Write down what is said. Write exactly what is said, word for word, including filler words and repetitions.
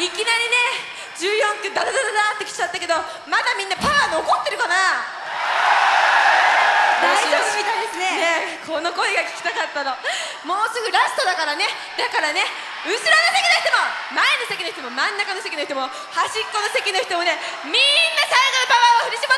いきなりねじゅうよんくダダダダダってきちゃったけど、まだみんなパワー残ってるかな。 大丈夫みたいですね。 ね、この声が聞きたかったの。もうすぐラストだからね。だからね、後ろの席の人も前の席の人も真ん中の席の人も端っこの席の人もね、みんな最後のパワーを振り絞って